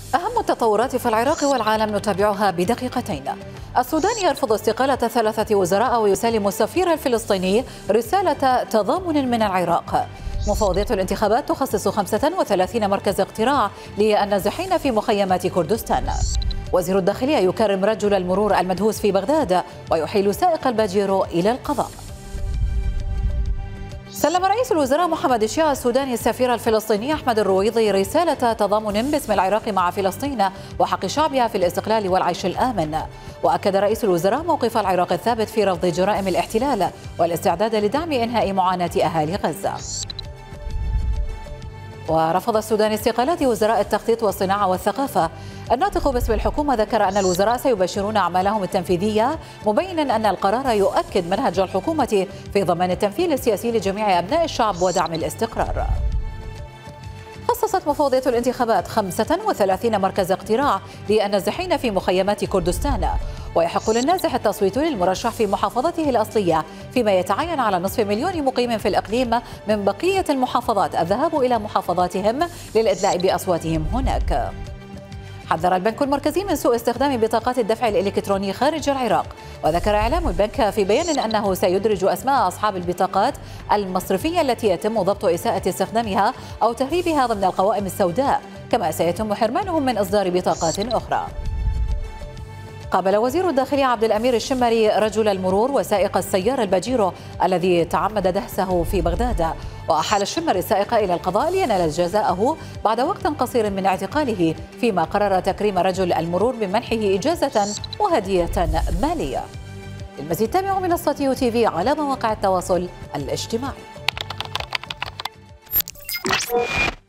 أهم التطورات في العراق والعالم نتابعها بدقيقتين. السودان يرفض استقالة 3 وزراء ويسلم السفير الفلسطيني رسالة تضامن من العراق. مفوضية الانتخابات تخصص 35 مركز اقتراع للنازحين في مخيمات كردستان. وزير الداخلية يكرم رجل المرور المدهوس في بغداد ويحيل سائق الباجيرو إلى القضاء. سلم رئيس الوزراء محمد الشيع السوداني السفير الفلسطيني أحمد الرويضي رسالة تضامن باسم العراق مع فلسطين وحق شعبها في الاستقلال والعيش الآمن. وأكد رئيس الوزراء موقف العراق الثابت في رفض جرائم الاحتلال والاستعداد لدعم إنهاء معاناة أهالي غزة. ورفض السودان استقالات وزراء التخطيط والصناعة والثقافة. الناطق باسم الحكومة ذكر أن الوزراء سيبشرون أعمالهم التنفيذية، مبينا أن القرار يؤكد منهج الحكومة في ضمان التمثيل السياسي لجميع أبناء الشعب ودعم الاستقرار. خصصت مفوضية الانتخابات 35 مركز اقتراع للنازحين في مخيمات كردستان، ويحق للنازح التصويت للمرشح في محافظته الأصلية، فيما يتعين على نصف مليون مقيم في الإقليم من بقية المحافظات الذهاب إلى محافظاتهم للإدلاء بأصواتهم هناك. حذر البنك المركزي من سوء استخدام بطاقات الدفع الإلكتروني خارج العراق، وذكر إعلام البنك في بيان أنه سيدرج أسماء أصحاب البطاقات المصرفية التي يتم ضبط إساءة استخدامها أو تهريبها ضمن القوائم السوداء، كما سيتم حرمانهم من إصدار بطاقات أخرى. قابل وزير الداخلية عبد الأمير الشمري رجل المرور وسائق السيارة الباجيرو الذي تعمد دهسه في بغداد، وأحال الشمري السائق إلى القضاء لينال جزاءه بعد وقت قصير من اعتقاله، فيما قرر تكريم رجل المرور بمنحه إجازة وهدية مالية. للمزيد تابعوا منصة يوتيفي على مواقع التواصل الاجتماعي.